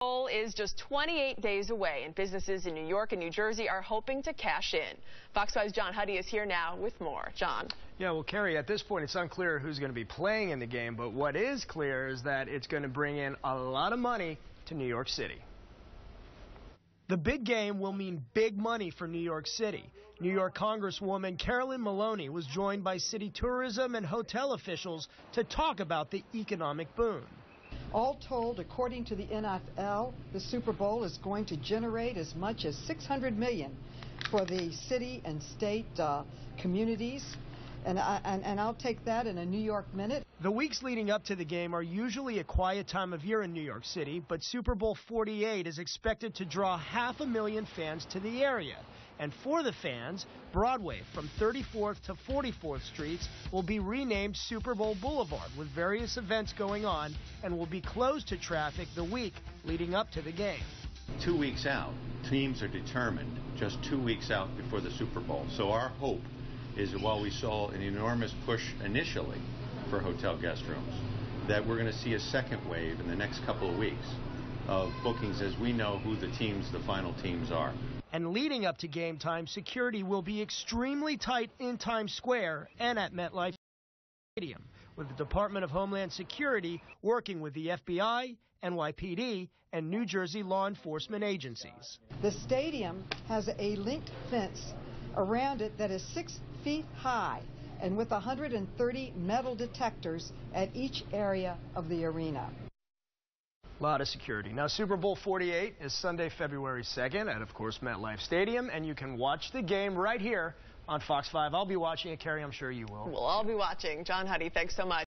Bowl is just 28 days away, and businesses in New York and New Jersey are hoping to cash in. Fox 5's John Huddy is here now with more. John. Yeah, well, Carrie, at this point, it's unclear who's going to be playing in the game, but what is clear is that it's going to bring in a lot of money to New York City. The big game will mean big money for New York City. New York Congresswoman Carolyn Maloney was joined by city tourism and hotel officials to talk about the economic boom. All told, according to the NFL, the Super Bowl is going to generate as much as $600 million for the city and state communities. And I'll take that in a New York minute. The weeks leading up to the game are usually a quiet time of year in New York City, but Super Bowl 48 is expected to draw 500,000 fans to the area. And for the fans, Broadway from 34th to 44th Streets will be renamed Super Bowl Boulevard, with various events going on, and will be closed to traffic the week leading up to the game. 2 weeks out, teams are determined just 2 weeks out before the Super Bowl. So our hope is that while we saw an enormous push initially for hotel guest rooms, that we're going to see a second wave in the next couple of weeks of bookings as we know who the final teams are. And leading up to game time, security will be extremely tight in Times Square and at MetLife Stadium, with the Department of Homeland Security working with the FBI, NYPD, and New Jersey law enforcement agencies. The stadium has a linked fence around it that is 6 feet high and with 130 metal detectors at each area of the arena. A lot of security. Now, Super Bowl 48 is Sunday, February 2nd at, of course, MetLife Stadium, and you can watch the game right here on Fox 5. I'll be watching it, Carrie. I'm sure you will. We'll all be watching. John Huddy, thanks so much.